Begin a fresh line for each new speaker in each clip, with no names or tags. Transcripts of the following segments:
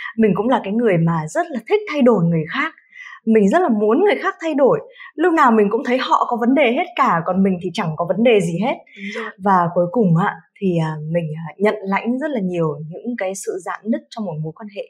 Mình cũng là cái người mà rất là thích thay đổi người khác. Mình rất là muốn người khác thay đổi. Lúc nào mình cũng thấy họ có vấn đề hết cả, còn mình thì chẳng có vấn đề gì hết. Và cuối cùng thì mình nhận lãnh rất là nhiều những cái sự rạn nứt trong một mối quan hệ.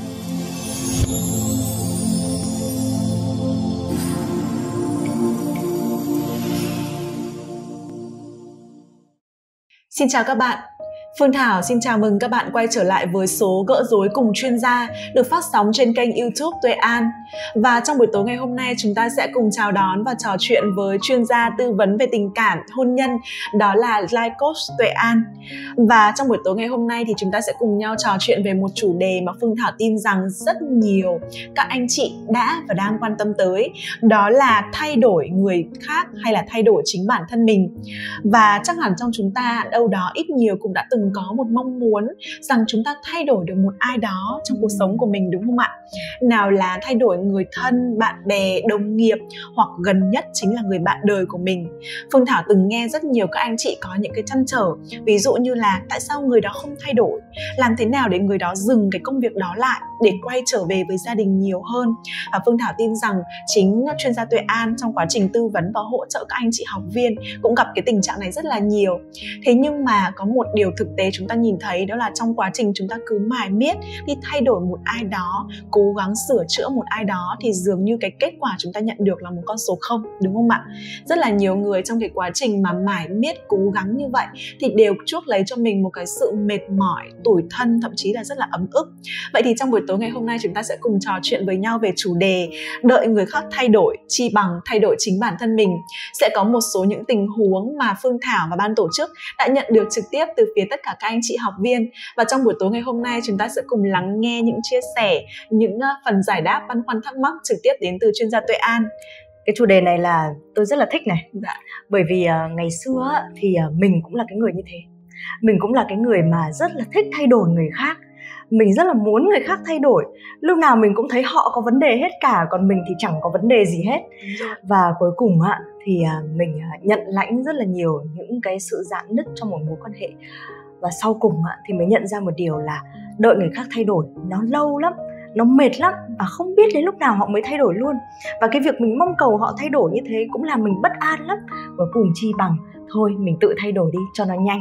Xin chào các bạn. Phương Thảo xin chào mừng các bạn quay trở lại với số Gỡ Rối Cùng Chuyên Gia được phát sóng trên kênh YouTube Tuệ An. Và trong buổi tối ngày hôm nay chúng ta sẽ cùng chào đón và trò chuyện với chuyên gia tư vấn về tình cảm, hôn nhân, đó là Life Coach Tuệ An. Và trong buổi tối ngày hôm nay thì chúng ta sẽ cùng nhau trò chuyện về một chủ đề mà Phương Thảo tin rằng rất nhiều các anh chị đã và đang quan tâm tới, đó là thay đổi người khác hay là thay đổi chính bản thân mình. Và chắc hẳn trong chúng ta đâu đó ít nhiều cũng đã từng có một mong muốn rằng chúng ta thay đổi được một ai đó trong cuộc sống của mình, đúng không ạ? Nào là thay đổi người thân, bạn bè, đồng nghiệp, hoặc gần nhất chính là người bạn đời của mình. Phương Thảo từng nghe rất nhiều các anh chị có những cái trăn trở, ví dụ như là tại sao người đó không thay đổi, làm thế nào để người đó dừng cái công việc đó lại để quay trở về với gia đình nhiều hơn. Và Phương Thảo tin rằng chính chuyên gia Tuệ An trong quá trình tư vấn và hỗ trợ các anh chị học viên cũng gặp cái tình trạng này rất là nhiều. Thế nhưng mà có một điều thực tế chúng ta nhìn thấy, đó là trong quá trình chúng ta cứ mải miết đi thay đổi một ai đó, cố gắng sửa chữa một ai đó, thì dường như cái kết quả chúng ta nhận được là một con số 0, đúng không ạ? Rất là nhiều người trong cái quá trình mà mải miết cố gắng như vậy thì đều chuốc lấy cho mình một cái sự mệt mỏi, tủi thân, thậm chí là rất là ấm ức. Vậy thì trong buổi tối ngày hôm nay chúng ta sẽ cùng trò chuyện với nhau về chủ đề đợi người khác thay đổi chi bằng thay đổi chính bản thân mình. Sẽ có một số những tình huống mà Phương Thảo và ban tổ chức đã nhận được trực tiếp từ phía tất cả các anh chị học viên. Và trong buổi tối ngày hôm nay chúng ta sẽ cùng lắng nghe những chia sẻ, những phần giải đáp băn khoăn thắc mắc trực tiếp đến từ chuyên gia Tuệ An.
Cái chủ đề này là tôi rất là thích này. Bởi vì ngày xưa thì mình cũng là cái người như thế. Mình cũng là cái người mà rất là thích thay đổi người khác. Mình rất là muốn người khác thay đổi. Lúc nào mình cũng thấy họ có vấn đề hết cả, còn mình thì chẳng có vấn đề gì hết. Và cuối cùng thì mình nhận lãnh rất là nhiều những cái sự rạn nứt trong một mối quan hệ. Và sau cùng thì mới nhận ra một điều là đợi người khác thay đổi nó lâu lắm, nó mệt lắm, và không biết đến lúc nào họ mới thay đổi luôn. Và cái việc mình mong cầu họ thay đổi như thế cũng làm mình bất an lắm. Và cùng chi bằng thôi mình tự thay đổi đi cho nó nhanh.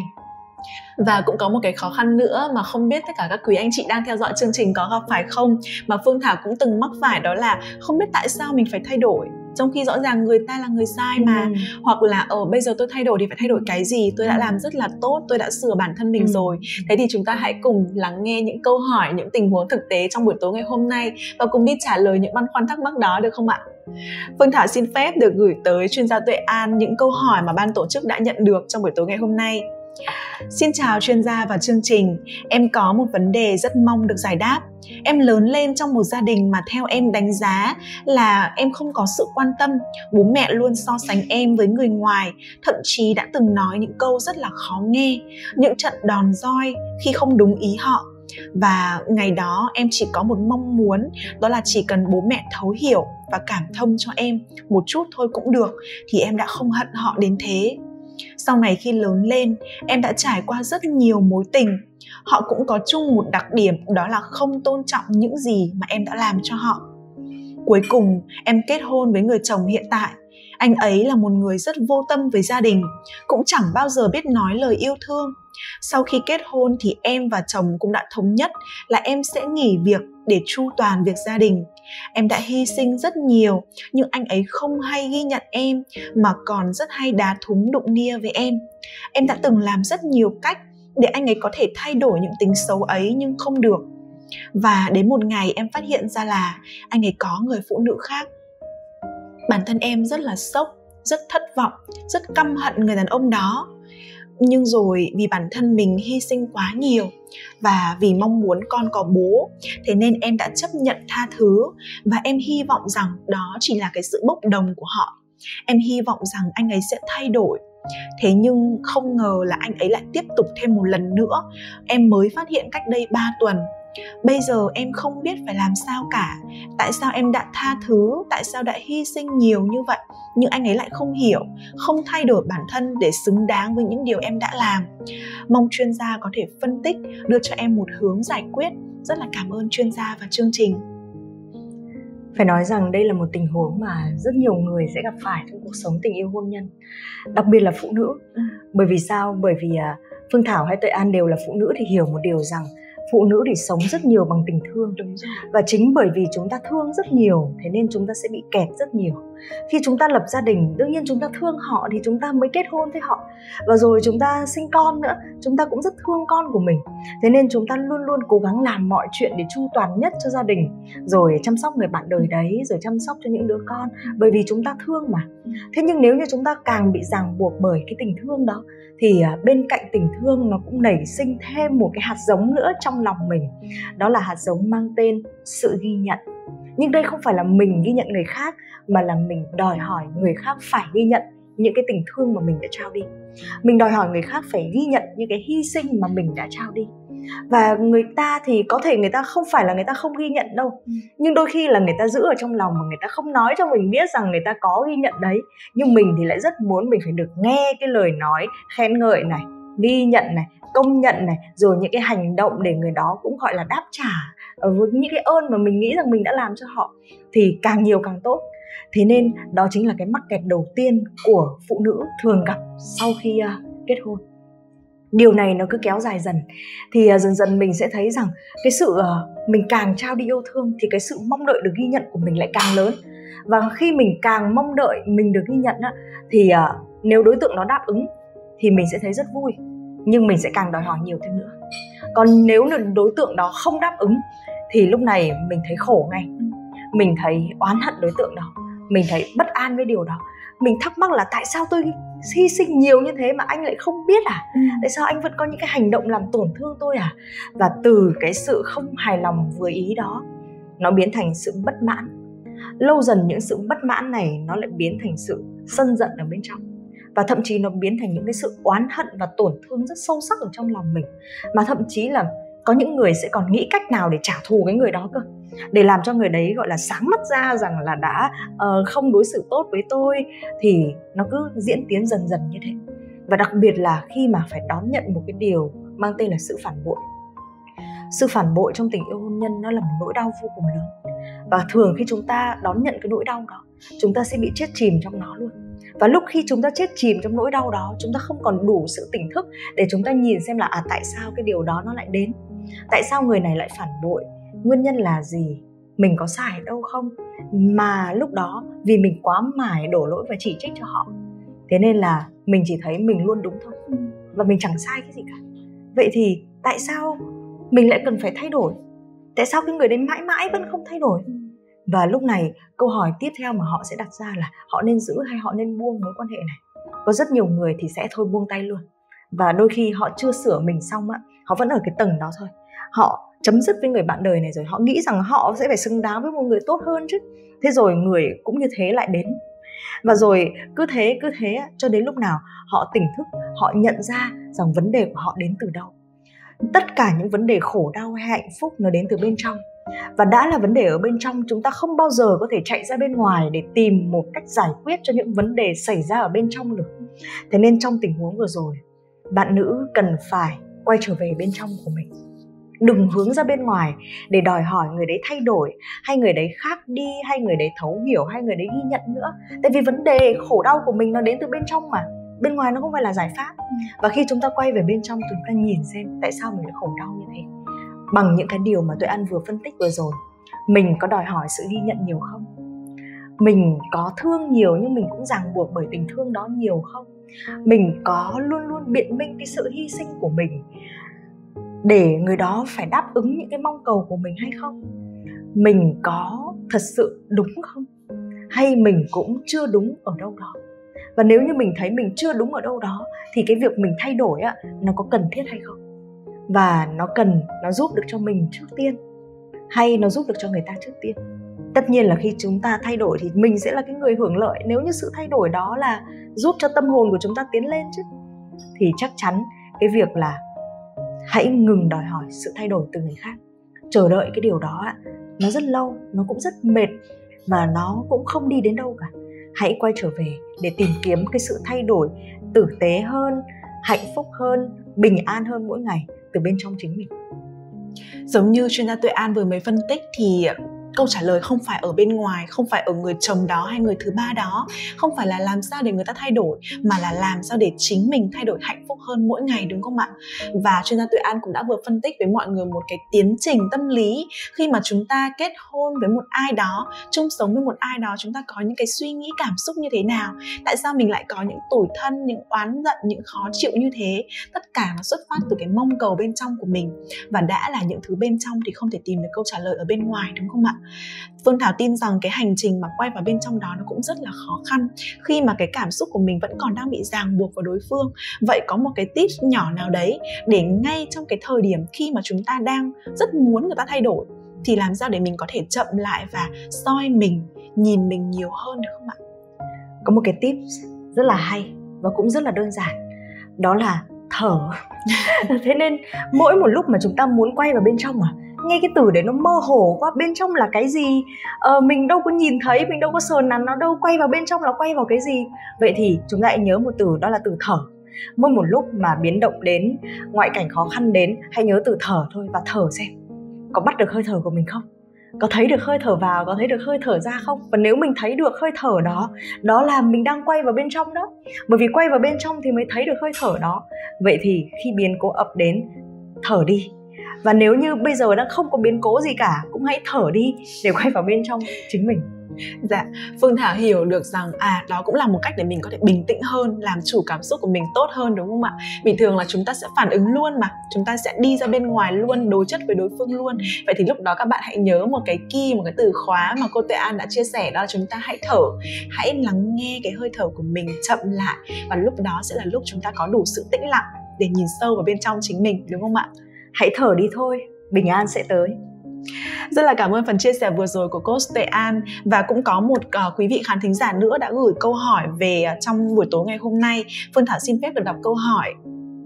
Và cũng có một cái khó khăn nữa mà không biết tất cả các quý anh chị đang theo dõi chương trình có gặp phải không, mà Phương Thảo cũng từng mắc phải, đó là không biết tại sao mình phải thay đổi, trong khi rõ ràng người ta là người sai mà. Hoặc là bây giờ tôi thay đổi thì phải thay đổi cái gì, tôi đã làm rất là tốt, tôi đã sửa bản thân mình rồi. Thế thì chúng ta hãy cùng lắng nghe những câu hỏi, những tình huống thực tế trong buổi tối ngày hôm nay và cùng đi trả lời những băn khoăn thắc mắc đó, được không ạ? Phương Thảo xin phép được gửi tới chuyên gia Tuệ An những câu hỏi mà ban tổ chức đã nhận được trong buổi tối ngày hôm nay. Xin chào chuyên gia và chương trình, em có một vấn đề rất mong được giải đáp. Em lớn lên trong một gia đình mà theo em đánh giá là em không có sự quan tâm. Bố mẹ luôn so sánh em với người ngoài, thậm chí đã từng nói những câu rất là khó nghe, những trận đòn roi khi không đúng ý họ. Và ngày đó em chỉ có một mong muốn, đó là chỉ cần bố mẹ thấu hiểu và cảm thông cho em một chút thôi cũng được, thì em đã không hận họ đến thế. Sau này khi lớn lên, em đã trải qua rất nhiều mối tình. Họ cũng có chung một đặc điểm, đó là không tôn trọng những gì mà em đã làm cho họ. Cuối cùng, em kết hôn với người chồng hiện tại. Anh ấy là một người rất vô tâm với gia đình, cũng chẳng bao giờ biết nói lời yêu thương. Sau khi kết hôn thì em và chồng cũng đã thống nhất là em sẽ nghỉ việc để chu toàn việc gia đình. Em đã hy sinh rất nhiều, nhưng anh ấy không hay ghi nhận em, mà còn rất hay đá thúng đụng nia với em. Em đã từng làm rất nhiều cách để anh ấy có thể thay đổi những tính xấu ấy, nhưng không được. Và đến một ngày em phát hiện ra là anh ấy có người phụ nữ khác. Bản thân em rất là sốc, rất thất vọng, rất căm hận người đàn ông đó. Nhưng rồi vì bản thân mình hy sinh quá nhiều và vì mong muốn con có bố, thế nên em đã chấp nhận tha thứ. Và em hy vọng rằng đó chỉ là cái sự bốc đồng của họ. Em hy vọng rằng anh ấy sẽ thay đổi. Thế nhưng không ngờ là anh ấy lại tiếp tục thêm một lần nữa. Em mới phát hiện cách đây 3 tuần. Bây giờ em không biết phải làm sao cả. Tại sao em đã tha thứ, tại sao đã hy sinh nhiều như vậy, nhưng anh ấy lại không hiểu, không thay đổi bản thân để xứng đáng với những điều em đã làm. Mong chuyên gia có thể phân tích, đưa cho em một hướng giải quyết Rất là cảm ơn chuyên gia và chương trình.
Phải nói rằng đây là một tình huống mà rất nhiều người sẽ gặp phải trong cuộc sống tình yêu hôn nhân, đặc biệt là phụ nữ. Bởi vì sao? Bởi vì Phương Thảo hay Tuệ An đều là phụ nữ thì hiểu một điều rằng phụ nữ thì sống rất nhiều bằng tình thương.
Đúng rồi.
Và chính bởi vì chúng ta thương rất nhiều, thế nên chúng ta sẽ bị kẹt rất nhiều. Khi chúng ta lập gia đình, đương nhiên chúng ta thương họ thì chúng ta mới kết hôn với họ. Và rồi chúng ta sinh con nữa, chúng ta cũng rất thương con của mình. Thế nên chúng ta luôn luôn cố gắng làm mọi chuyện để chu toàn nhất cho gia đình, rồi chăm sóc người bạn đời đấy, rồi chăm sóc cho những đứa con, bởi vì chúng ta thương mà. Thế nhưng nếu như chúng ta càng bị ràng buộc bởi cái tình thương đó, thì bên cạnh tình thương nó cũng nảy sinh thêm một cái hạt giống nữa trong lòng mình. Đó là hạt giống mang tên sự ghi nhận. Nhưng đây không phải là mình ghi nhận người khác, mà là mình đòi hỏi người khác phải ghi nhận những cái tình thương mà mình đã trao đi. Mình đòi hỏi người khác phải ghi nhận những cái hy sinh mà mình đã trao đi. Và người ta thì có thể người ta không phải là người ta không ghi nhận đâu, nhưng đôi khi là người ta giữ ở trong lòng mà người ta không nói cho mình biết rằng người ta có ghi nhận đấy. Nhưng mình thì lại rất muốn mình phải được nghe cái lời nói khen ngợi này, ghi nhận này, công nhận này, rồi những cái hành động để người đó cũng gọi là đáp trả với những cái ơn mà mình nghĩ rằng mình đã làm cho họ, thì càng nhiều càng tốt. Thế nên đó chính là cái mắc kẹt đầu tiên của phụ nữ thường gặp sau khi kết hôn. Điều này nó cứ kéo dài dần, thì dần dần mình sẽ thấy rằng cái sự mình càng trao đi yêu thương thì cái sự mong đợi được ghi nhận của mình lại càng lớn. Và khi mình càng mong đợi mình được ghi nhận thì nếu đối tượng nó đáp ứng thì mình sẽ thấy rất vui, nhưng mình sẽ càng đòi hỏi nhiều thêm nữa. Còn nếu đối tượng đó không đáp ứng thì lúc này mình thấy khổ ngay. Mình thấy oán hận đối tượng đó, mình thấy bất an với điều đó. Mình thắc mắc là tại sao tôi hy sinh nhiều như thế mà anh lại không biết à? Tại sao anh vẫn có những cái hành động làm tổn thương tôi à? Và từ cái sự không hài lòng vừa ý đó, nó biến thành sự bất mãn. Lâu dần những sự bất mãn này nó lại biến thành sự sân giận ở bên trong. Và thậm chí nó biến thành những cái sự oán hận và tổn thương rất sâu sắc ở trong lòng mình. Mà thậm chí là có những người sẽ còn nghĩ cách nào để trả thù cái người đó cơ, để làm cho người đấy gọi là sáng mắt ra rằng là đã không đối xử tốt với tôi. Thì nó cứ diễn tiến dần dần như thế. Và đặc biệt là khi mà phải đón nhận một cái điều mang tên là sự phản bội. Sự phản bội trong tình yêu hôn nhân nó là một nỗi đau vô cùng lớn. Và thường khi chúng ta đón nhận cái nỗi đau đó, chúng ta sẽ bị chết chìm trong nó luôn. Và lúc khi chúng ta chết chìm trong nỗi đau đó, chúng ta không còn đủ sự tỉnh thức để chúng ta nhìn xem là tại sao cái điều đó nó lại đến. Tại sao người này lại phản bội? Nguyên nhân là gì? Mình có sai đâu không? Mà lúc đó vì mình quá mải đổ lỗi và chỉ trích cho họ, thế nên là mình chỉ thấy mình luôn đúng thôi, và mình chẳng sai cái gì cả. Vậy thì tại sao mình lại cần phải thay đổi? Tại sao cái người đấy mãi mãi vẫn không thay đổi? Và lúc này câu hỏi tiếp theo mà họ sẽ đặt ra là họ nên giữ hay họ nên buông mối quan hệ này. Có rất nhiều người thì sẽ thôi buông tay luôn. Và đôi khi họ chưa sửa mình xong họ vẫn ở cái tầng đó thôi. Họ chấm dứt với người bạn đời này rồi, họ nghĩ rằng họ sẽ phải xứng đáng với một người tốt hơn chứ. Thế rồi người cũng như thế lại đến. Và rồi cứ thế cho đến lúc nào họ tỉnh thức, họ nhận ra rằng vấn đề của họ đến từ đâu. Tất cả những vấn đề khổ đau hay hạnh phúc nó đến từ bên trong. Và đã là vấn đề ở bên trong, chúng ta không bao giờ có thể chạy ra bên ngoài để tìm một cách giải quyết cho những vấn đề xảy ra ở bên trong được. Thế nên trong tình huống vừa rồi, bạn nữ cần phải quay trở về bên trong của mình. Đừng hướng ra bên ngoài để đòi hỏi người đấy thay đổi, hay người đấy khác đi, hay người đấy thấu hiểu, hay người đấy ghi nhận nữa. Tại vì vấn đề khổ đau của mình nó đến từ bên trong mà. Bên ngoài nó không phải là giải pháp. Và khi chúng ta quay về bên trong, chúng ta nhìn xem tại sao mình lại khổ đau như thế. Bằng những cái điều mà Tuệ An vừa phân tích vừa rồi, mình có đòi hỏi sự ghi nhận nhiều không? Mình có thương nhiều nhưng mình cũng ràng buộc bởi tình thương đó nhiều không? Mình có luôn luôn biện minh cái sự hy sinh của mình để người đó phải đáp ứng những cái mong cầu của mình hay không? Mình có thật sự đúng không? Hay mình cũng chưa đúng ở đâu đó? Và nếu như mình thấy mình chưa đúng ở đâu đó thì cái việc mình thay đổi nó có cần thiết hay không? Và nó giúp được cho mình trước tiên, hay nó giúp được cho người ta trước tiên? Tất nhiên là khi chúng ta thay đổi thì mình sẽ là cái người hưởng lợi, nếu như sự thay đổi đó là giúp cho tâm hồn của chúng ta tiến lên chứ. Thì chắc chắn cái việc là hãy ngừng đòi hỏi sự thay đổi từ người khác. Chờ đợi cái điều đó nó rất lâu, nó cũng rất mệt, và nó cũng không đi đến đâu cả. Hãy quay trở về để tìm kiếm cái sự thay đổi tử tế hơn, hạnh phúc hơn, bình an hơn mỗi ngày từ bên trong chính mình.
Giống như chuyên gia Tuệ An vừa mới phân tích thì câu trả lời không phải ở bên ngoài, không phải ở người chồng đó hay người thứ ba đó, không phải là làm sao để người ta thay đổi, mà là làm sao để chính mình thay đổi hạnh phúc hơn mỗi ngày, đúng không ạ? Và chuyên gia Tuệ An cũng đã vừa phân tích với mọi người một cái tiến trình tâm lý khi mà chúng ta kết hôn với một ai đó, chung sống với một ai đó, chúng ta có những cái suy nghĩ cảm xúc như thế nào, tại sao mình lại có những tủi thân, những oán giận, những khó chịu như thế. Tất cả nó xuất phát từ cái mong cầu bên trong của mình, và đã là những thứ bên trong thì không thể tìm được câu trả lời ở bên ngoài, đúng không ạ? Phương Thảo tin rằng cái hành trình mà quay vào bên trong đó nó cũng rất là khó khăn khi mà cái cảm xúc của mình vẫn còn đang bị ràng buộc vào đối phương. Vậy có một cái tip nhỏ nào đấy để ngay trong cái thời điểm khi mà chúng ta đang rất muốn người ta thay đổi thì làm sao để mình có thể chậm lại và soi mình, nhìn mình nhiều hơn, được không ạ?
Có một cái tip rất là hay và cũng rất là đơn giản, đó là thở. Thế nên mỗi một lúc mà chúng ta muốn quay vào bên trong nghe cái từ đấy nó mơ hồ quá, bên trong là cái gì, mình đâu có nhìn thấy, mình đâu có sờ nắn nó đâu, quay vào bên trong là quay vào cái gì. Vậy thì chúng ta hãy nhớ một từ, đó là từ thở. Mỗi một lúc mà biến động đến, ngoại cảnh khó khăn đến, hãy nhớ từ thở thôi, và thở xem có bắt được hơi thở của mình không, có thấy được hơi thở vào, có thấy được hơi thở ra không. Và nếu mình thấy được hơi thở đó, đó là mình đang quay vào bên trong đó. Bởi vì quay vào bên trong thì mới thấy được hơi thở đó. Vậy thì khi biến cố ập đến, thở đi. Và nếu như bây giờ đang không có biến cố gì cả, cũng hãy thở đi để quay vào bên trong chính mình.
Dạ, Phương Thảo hiểu được rằng đó cũng là một cách để mình có thể bình tĩnh hơn, làm chủ cảm xúc của mình tốt hơn, đúng không ạ? Vì thường là chúng ta sẽ phản ứng luôn mà, chúng ta sẽ đi ra bên ngoài luôn, đối chất với đối phương luôn. Vậy thì lúc đó các bạn hãy nhớ một cái key, một cái từ khóa mà cô Tuệ An đã chia sẻ, đó là chúng ta hãy thở, hãy lắng nghe cái hơi thở của mình chậm lại, và lúc đó sẽ là lúc chúng ta có đủ sự tĩnh lặng để nhìn sâu vào bên trong chính mình, đúng không ạ?
Hãy thở đi thôi, bình an sẽ tới.
Rất là cảm ơn phần chia sẻ vừa rồi của coach Tuệ An. Và cũng có một quý vị khán thính giả nữa đã gửi câu hỏi về trong buổi tối ngày hôm nay. Phương Thảo xin phép được đọc câu hỏi.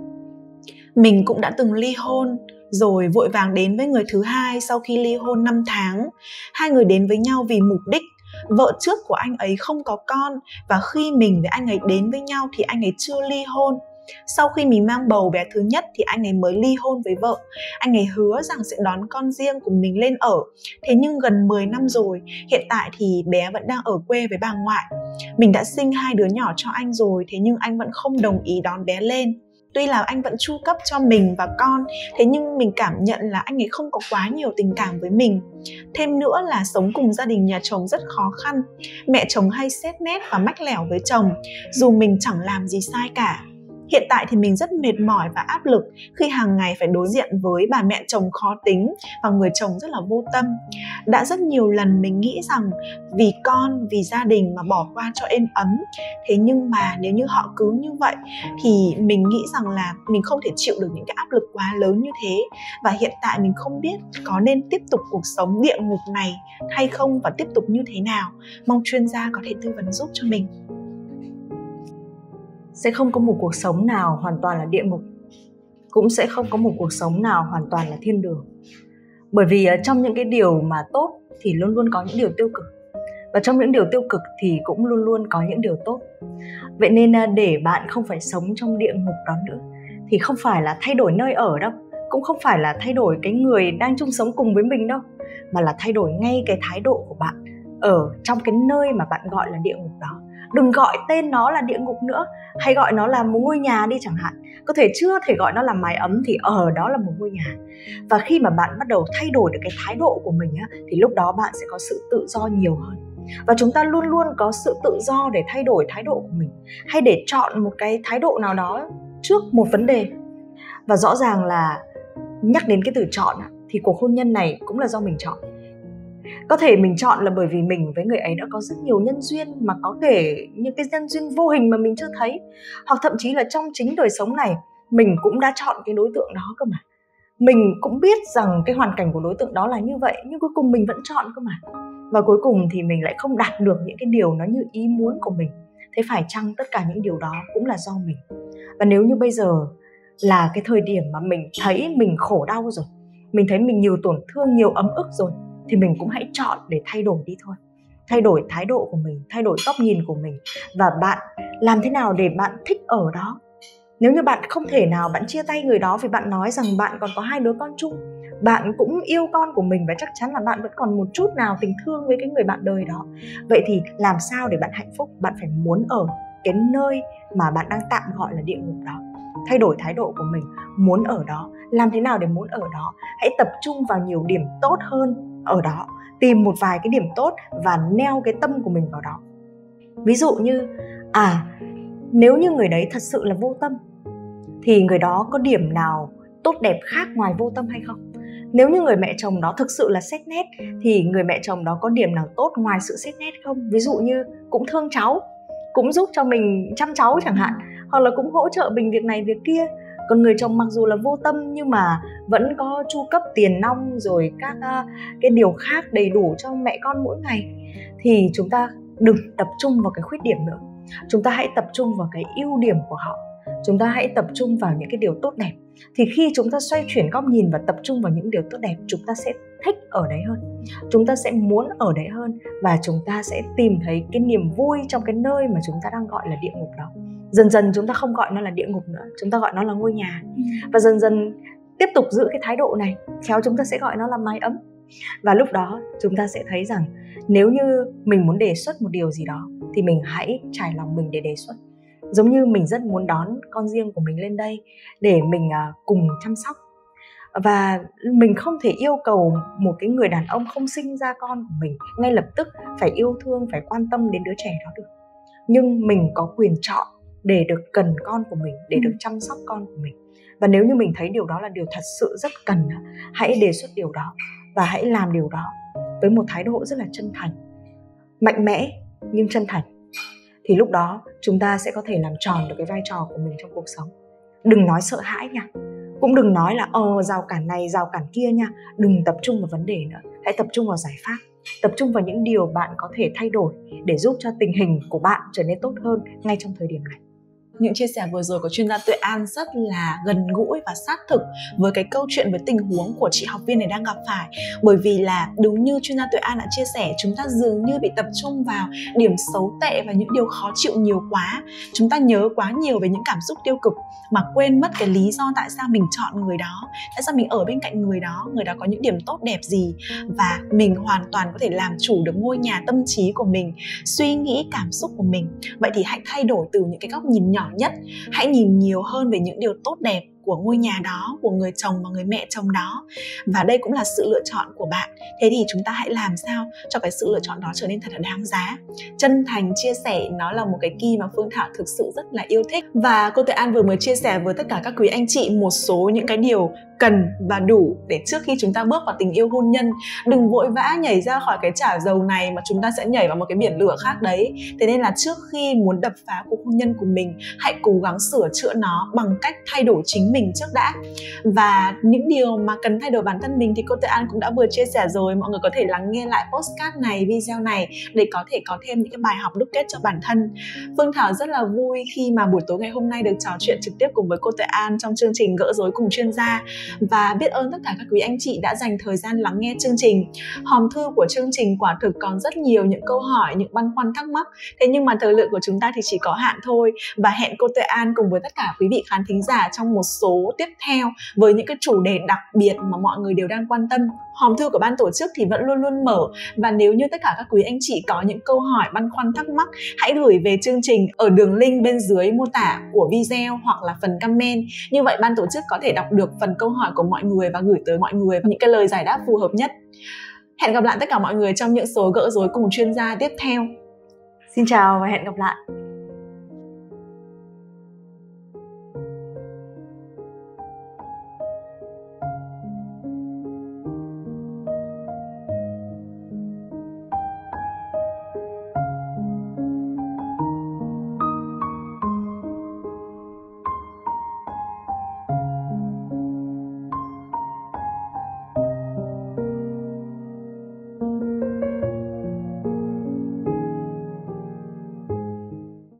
Mình cũng đã từng ly hôn, rồi vội vàng đến với người thứ hai sau khi ly hôn 5 tháng. Hai người đến với nhau vì mục đích. Vợ trước của anh ấy không có con, và khi mình với anh ấy đến với nhau thì anh ấy chưa ly hôn. Sau khi mình mang bầu bé thứ nhất thì anh ấy mới ly hôn với vợ. Anh ấy hứa rằng sẽ đón con riêng của mình lên ở. Thế nhưng gần 10 năm rồi, hiện tại thì bé vẫn đang ở quê với bà ngoại. Mình đã sinh 2 đứa nhỏ cho anh rồi, thế nhưng anh vẫn không đồng ý đón bé lên. Tuy là anh vẫn chu cấp cho mình và con, thế nhưng mình cảm nhận là anh ấy không có quá nhiều tình cảm với mình. Thêm nữa là sống cùng gia đình nhà chồng rất khó khăn. Mẹ chồng hay xét nét và mách lẻo với chồng, dù mình chẳng làm gì sai cả. Hiện tại thì mình rất mệt mỏi và áp lực khi hàng ngày phải đối diện với bà mẹ chồng khó tính và người chồng rất là vô tâm. Đã rất nhiều lần mình nghĩ rằng vì con, vì gia đình mà bỏ qua cho êm ấm. Thế nhưng mà nếu như họ cứ như vậy thì mình nghĩ rằng là mình không thể chịu được những cái áp lực quá lớn như thế. Và hiện tại mình không biết có nên tiếp tục cuộc sống địa ngục này hay không, và tiếp tục như thế nào. Mong chuyên gia có thể tư vấn giúp cho mình.
Sẽ không có một cuộc sống nào hoàn toàn là địa ngục, cũng sẽ không có một cuộc sống nào hoàn toàn là thiên đường. Bởi vì trong những cái điều mà tốt thì luôn luôn có những điều tiêu cực, và trong những điều tiêu cực thì cũng luôn luôn có những điều tốt. Vậy nên để bạn không phải sống trong địa ngục đó nữa thì không phải là thay đổi nơi ở đâu, cũng không phải là thay đổi cái người đang chung sống cùng với mình đâu, mà là thay đổi ngay cái thái độ của bạn ở trong cái nơi mà bạn gọi là địa ngục đó. Đừng gọi tên nó là địa ngục nữa, hay gọi nó là một ngôi nhà đi chẳng hạn. Có thể chưa thể gọi nó là mái ấm thì ở đó là một ngôi nhà. Và khi mà bạn bắt đầu thay đổi được cái thái độ của mình thì lúc đó bạn sẽ có sự tự do nhiều hơn. Và chúng ta luôn luôn có sự tự do để thay đổi thái độ của mình, hay để chọn một cái thái độ nào đó trước một vấn đề. Và rõ ràng là nhắc đến cái từ chọn thì cuộc hôn nhân này cũng là do mình chọn. Có thể mình chọn là bởi vì mình với người ấy đã có rất nhiều nhân duyên, mà có thể những cái nhân duyên vô hình mà mình chưa thấy. Hoặc thậm chí là trong chính đời sống này mình cũng đã chọn cái đối tượng đó cơ mà. Mình cũng biết rằng cái hoàn cảnh của đối tượng đó là như vậy, nhưng cuối cùng mình vẫn chọn cơ mà. Và cuối cùng thì mình lại không đạt được những cái điều nó như ý muốn của mình. Thế phải chăng tất cả những điều đó cũng là do mình? Và nếu như bây giờ là cái thời điểm mà mình thấy mình khổ đau rồi, mình thấy mình nhiều tổn thương, nhiều ấm ức rồi, thì mình cũng hãy chọn để thay đổi đi thôi. Thay đổi thái độ của mình, thay đổi góc nhìn của mình. Và bạn làm thế nào để bạn thích ở đó. Nếu như bạn không thể nào bạn chia tay người đó vì bạn nói rằng bạn còn có 2 đứa con chung, bạn cũng yêu con của mình và chắc chắn là bạn vẫn còn một chút nào tình thương với cái người bạn đời đó. Vậy thì làm sao để bạn hạnh phúc? Bạn phải muốn ở cái nơi mà bạn đang tạm gọi là địa ngục đó. Thay đổi thái độ của mình, muốn ở đó. Làm thế nào để muốn ở đó? Hãy tập trung vào nhiều điểm tốt hơn ở đó. Tìm một vài cái điểm tốt và neo cái tâm của mình vào đó. Ví dụ như nếu như người đấy thật sự là vô tâm thì người đó có điểm nào tốt đẹp khác ngoài vô tâm hay không? Nếu như người mẹ chồng đó thực sự là xét nét thì người mẹ chồng đó có điểm nào tốt ngoài sự xét nét không? Ví dụ như cũng thương cháu, cũng giúp cho mình chăm cháu chẳng hạn, hoặc là cũng hỗ trợ mình việc này việc kia. Còn người chồng mặc dù là vô tâm nhưng mà vẫn có chu cấp tiền nong rồi các cái điều khác đầy đủ cho mẹ con mỗi ngày, thì chúng ta đừng tập trung vào cái khuyết điểm nữa. Chúng ta hãy tập trung vào cái ưu điểm của họ. Chúng ta hãy tập trung vào những cái điều tốt đẹp. Thì khi chúng ta xoay chuyển góc nhìn và tập trung vào những điều tốt đẹp, chúng ta sẽ thích ở đấy hơn, chúng ta sẽ muốn ở đấy hơn, và chúng ta sẽ tìm thấy cái niềm vui trong cái nơi mà chúng ta đang gọi là địa ngục đó. Dần dần chúng ta không gọi nó là địa ngục nữa, chúng ta gọi nó là ngôi nhà. Và dần dần tiếp tục giữ cái thái độ này, khéo chúng ta sẽ gọi nó là mái ấm. Và lúc đó chúng ta sẽ thấy rằng nếu như mình muốn đề xuất một điều gì đó thì mình hãy trải lòng mình để đề xuất. Giống như mình rất muốn đón con riêng của mình lên đây để mình cùng chăm sóc. Và mình không thể yêu cầu một cái người đàn ông không sinh ra con của mình ngay lập tức phải yêu thương, phải quan tâm đến đứa trẻ đó được. Nhưng mình có quyền chọn để được cần con của mình, để được chăm sóc con của mình. Và nếu như mình thấy điều đó là điều thật sự rất cần, hãy đề xuất điều đó và hãy làm điều đó với một thái độ rất là chân thành, mạnh mẽ nhưng chân thành. Thì lúc đó chúng ta sẽ có thể làm tròn được cái vai trò của mình trong cuộc sống. Đừng nói sợ hãi nha, cũng đừng nói là rào cản này, rào cản kia nha. Đừng tập trung vào vấn đề nữa, hãy tập trung vào giải pháp. Tập trung vào những điều bạn có thể thay đổi để giúp cho tình hình của bạn trở nên tốt hơn ngay trong thời điểm này.
Những chia sẻ vừa rồi của chuyên gia Tuệ An rất là gần gũi và sát thực với cái câu chuyện, với tình huống của chị học viên này đang gặp phải. Bởi vì là đúng như chuyên gia Tuệ An đã chia sẻ, chúng ta dường như bị tập trung vào điểm xấu tệ và những điều khó chịu nhiều quá. Chúng ta nhớ quá nhiều về những cảm xúc tiêu cực mà quên mất cái lý do tại sao mình chọn người đó, tại sao mình ở bên cạnh người đó có những điểm tốt đẹp gì, và mình hoàn toàn có thể làm chủ được ngôi nhà tâm trí của mình, suy nghĩ, cảm xúc của mình. Vậy thì hãy thay đổi từ những cái góc nhìn nhỏ nhất, hãy nhìn nhiều hơn về những điều tốt đẹp của ngôi nhà đó, của người chồng và người mẹ chồng đó. Và đây cũng là sự lựa chọn của bạn. Thế thì chúng ta hãy làm sao cho cái sự lựa chọn đó trở nên thật là đáng giá. Chân thành chia sẻ, nó là một cái key mà Phương Thảo thực sự rất là yêu thích. Và cô Tuệ An vừa mới chia sẻ với tất cả các quý anh chị một số những cái điều cần và đủ để trước khi chúng ta bước vào tình yêu hôn nhân, đừng vội vã nhảy ra khỏi cái chảo dầu này mà chúng ta sẽ nhảy vào một cái biển lửa khác đấy. Thế nên là trước khi muốn đập phá cuộc hôn nhân của mình, hãy cố gắng sửa chữa nó bằng cách thay đổi chính mình trước đã. Và những điều mà cần thay đổi bản thân mình thì cô Tuệ An cũng đã vừa chia sẻ rồi. Mọi người có thể lắng nghe lại podcast này, video này để có thể có thêm những cái bài học đúc kết cho bản thân. Phương Thảo rất là vui khi mà buổi tối ngày hôm nay được trò chuyện trực tiếp cùng với cô Tuệ An trong chương trình Gỡ Rối Cùng Chuyên Gia. Và biết ơn tất cả các quý anh chị đã dành thời gian lắng nghe chương trình. Hòm thư của chương trình quả thực còn rất nhiều những câu hỏi, những băn khoăn thắc mắc. Thế nhưng mà thời lượng của chúng ta thì chỉ có hạn thôi. Và hẹn cô Tuệ An cùng với tất cả quý vị khán thính giả trong một số tiếp theo với những cái chủ đề đặc biệt mà mọi người đều đang quan tâm. Hòm thư của ban tổ chức thì vẫn luôn luôn mở. Và nếu như tất cả các quý anh chị có những câu hỏi, băn khoăn thắc mắc, hãy gửi về chương trình ở đường link bên dưới mô tả của video hoặc là phần comment. Như vậy ban tổ chức có thể đọc được phần câu hỏi của mọi người và gửi tới mọi người những cái lời giải đáp phù hợp nhất. Hẹn gặp lại tất cả mọi người trong những số Gỡ Rối Cùng Chuyên Gia tiếp theo.
Xin chào và hẹn gặp lại.